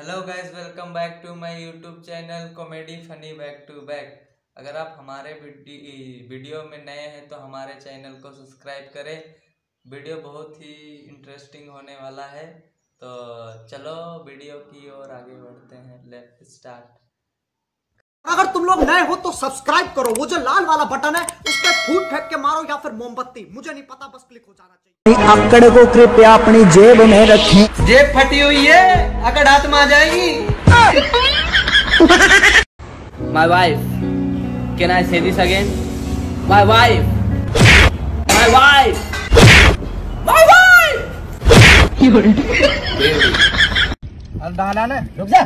Hello guys, welcome back to my YouTube channel comedy funny back to back. अगर आप हमारे video में नए हैं तो हमारे चैनल को सब्सक्राइब करें। वीडियो बहुत ही इंटरेस्टिंग होने वाला है, तो चलो वीडियो की ओर आगे बढ़ते हैं। Let's start. अगर तुम लोग नए हो तो सब्सक्राइब करो, वो जो लाल वाला बटन है उस पर फूट फेंक के मारो या फिर मोमबत्ती, मुझे नहीं पता, बस क्लिक हो जाना चाहिए। अकड़ को कृपया अपनी जेब में रखें। जेब फटी हुई है, अकड़ हाथ में आ जाएगी। My wife, can I say this again? My wife, my wife, my wife. डाला ना, रुक जा,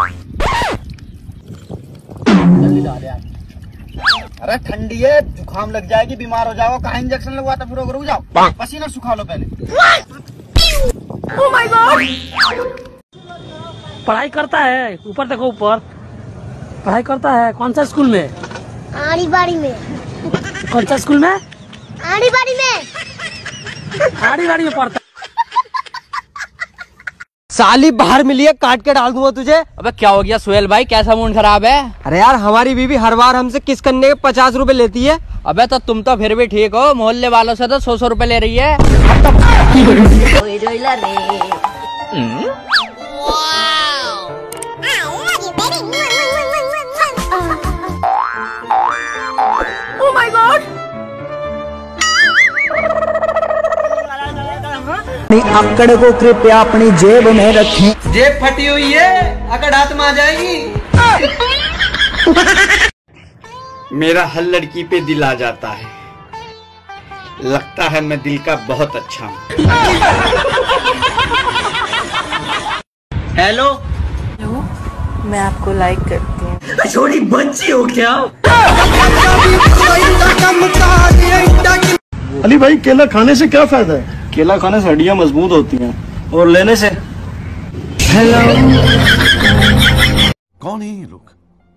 जल्दी डाल यार। अरे ठंडी है, जुकाम लग जाएगी, बीमार हो जाओ। कहाँ इंजेक्शन लगवाता फिर रुक जाओ, पसीना सुखा लो पहले। Oh my God! पढ़ाई करता है, ऊपर देखो, ऊपर पढ़ाई करता है। कौन सा स्कूल में? आड़ी बाड़ी में। कौन सा स्कूल में? आड़ी बाड़ी में। आड़ी बाड़ी में पढ़ता। साली बाहर मिली है, काट के डाल दूंगा तुझे। अबे क्या हो गया सुहेल भाई, कैसा मूड खराब है? अरे यार, हमारी बीवी हर बार हमसे किस करने के 50 रुपए लेती है। अबे तो तुम तो फिर भी ठीक हो, मोहल्ले वालों से तो 100 रुपए ले रही है। Oh my God! अकड़ को कृपया अपनी जेब में रखें। जेब फटी हुई है, अकड़ हाथ में आ जाएगी। मेरा हर लड़की पे दिल आ जाता है, लगता है मैं दिल का बहुत अच्छा हूँ। हेलो, मैं आपको लाइक करती हूँ। छोटी बच्ची हो क्या? अली भाई, केला खाने से क्या फायदा है? केला खाने से हड्डियां मजबूत होती हैं और लेने से। हेलो, कौन है ये लोग?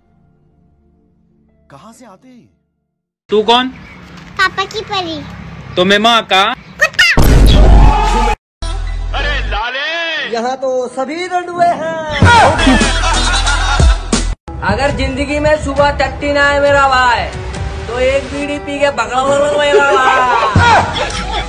कहाँ से आते हैं? तू कौन? पापा की परी। तो मैं माँ का यहाँ तो सभी रंडुए हैं। अगर जिंदगी में सुबह टट्टी ना है मेरा भाई, तो एक बीड़ी पी के भगवान मेरा भाई।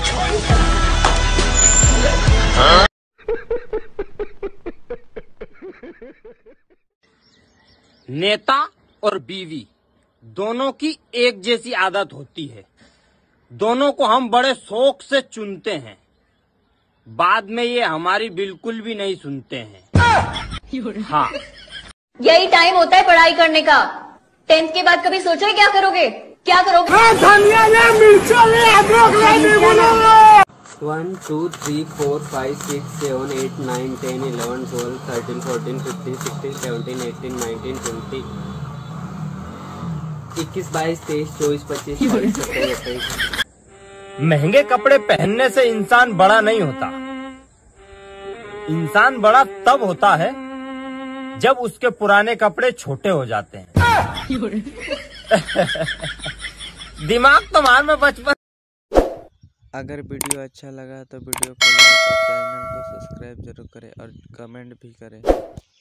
नेता और बीवी दोनों की एक जैसी आदत होती है। दोनों को हम बड़े शौक से चुनते हैं, बाद में ये हमारी बिल्कुल भी नहीं सुनते हैं। हाँ, यही टाइम होता है पढ़ाई करने का। 10th के बाद कभी सोचा है क्या करोगे? क्या करोगे? 1 2 3 4 5 6 7 8 9 10 11 12 13 14 15 16 17 18 19 20 21 22 23 24 25 26 27 28। महंगे कपड़े पहनने से इंसान बड़ा नहीं होता। इंसान बड़ा तब होता है जब उसके पुराने कपड़े छोटे हो जाते हैं। दिमाग तो मार में बचपन। अगर वीडियो अच्छा लगा तो वीडियो को लाइक और चैनल को सब्सक्राइब जरूर करें और कमेंट भी करें।